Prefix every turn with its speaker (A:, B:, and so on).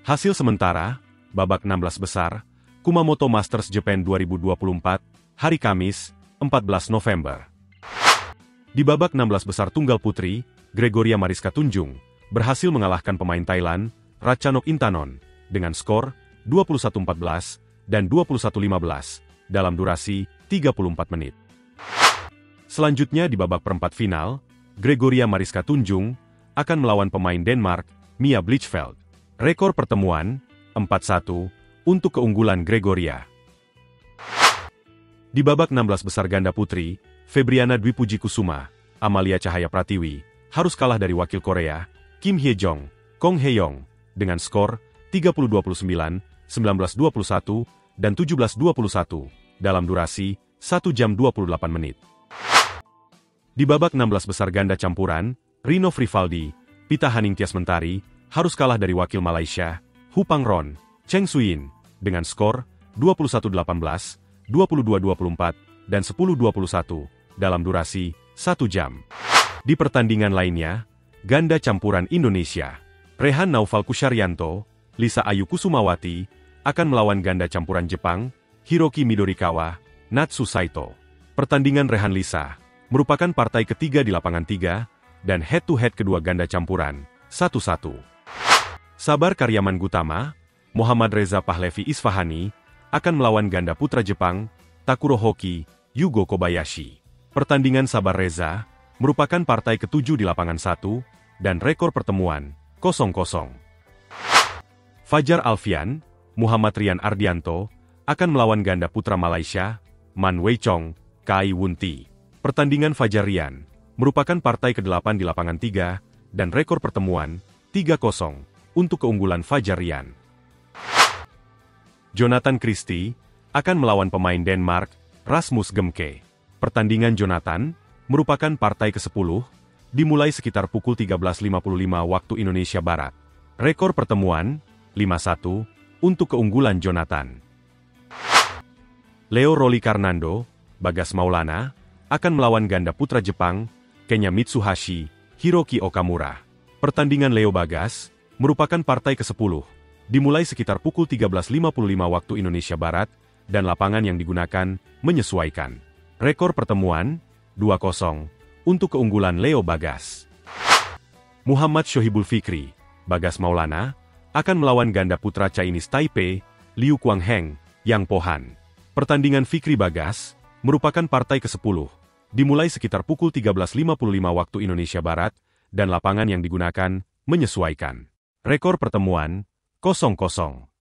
A: Hasil sementara, babak 16 besar, Kumamoto Masters Japan 2024, hari Kamis, 14 November. Di babak 16 besar tunggal putri, Gregoria Mariska Tunjung berhasil mengalahkan pemain Thailand, Ratchanok Intanon, dengan skor 21-14 dan 21-15 dalam durasi 34 menit. Selanjutnya di babak perempat final, Gregoria Mariska Tunjung akan melawan pemain Denmark, Mia Blichfeld. Rekor pertemuan, 4-1, untuk keunggulan Gregoria. Di babak 16 besar ganda putri, Febriana Dwi Puji Kusuma, Amalia Cahaya Pratiwi, harus kalah dari wakil Korea, Kim Hye-jong, Kong Hae-yong, dengan skor 30-29, 19-21, dan 17-21, dalam durasi 1 jam 28 menit. Di babak 16 besar ganda campuran, Rino Frivaldi, Pita Haningtyas Mentari, harus kalah dari wakil Malaysia, Hu Pangron, Cheng Suyin, dengan skor 21-18, 22-24, dan 10-21, dalam durasi 1 jam. Di pertandingan lainnya, ganda campuran Indonesia, Rehan Naufal Kusharyanto, Lisa Ayu Kusumawati, akan melawan ganda campuran Jepang, Hiroki Midorikawa, Natsu Saito. Pertandingan Rehan Lisa merupakan partai ketiga di lapangan 3, dan head-to-head kedua ganda campuran, 1-1. Sabar Karyaman Gutama, Muhammad Reza Pahlevi Isfahani, akan melawan ganda putra Jepang, Takuro Hoki, Yugo Kobayashi. Pertandingan Sabar Reza merupakan partai ketujuh di lapangan 1, dan rekor pertemuan, 0-0. Fajar Alfian, Muhammad Rian Ardianto, akan melawan ganda putra Malaysia, Man Wei Chong, Kai Wunti. Pertandingan Fajar Rian merupakan partai ke-8 di lapangan 3, dan rekor pertemuan, 3-0, untuk keunggulan Fajar Rian. Jonathan Christie akan melawan pemain Denmark, Rasmus Gemke. Pertandingan Jonathan merupakan partai ke-10, dimulai sekitar pukul 13.55 waktu Indonesia Barat. Rekor pertemuan, 5-1, untuk keunggulan Jonathan. Leo Rolly Karnando, Bagas Maulana, akan melawan ganda putra Jepang, Kenya Mitsuhashi, Hiroki Okamura. Pertandingan Leo Bagas merupakan partai ke-10, dimulai sekitar pukul 13.55 waktu Indonesia Barat, dan lapangan yang digunakan menyesuaikan. Rekor pertemuan, 2-0, untuk keunggulan Leo Bagas. Muhammad Shohibul Fikri, Bagas Maulana, akan melawan ganda putra Chinese Taipei, Liu Kuangheng, Yang Pohan. Pertandingan Fikri Bagas merupakan partai ke-10, dimulai sekitar pukul 13.55 waktu Indonesia Barat, dan lapangan yang digunakan menyesuaikan. Rekor pertemuan, 0-0.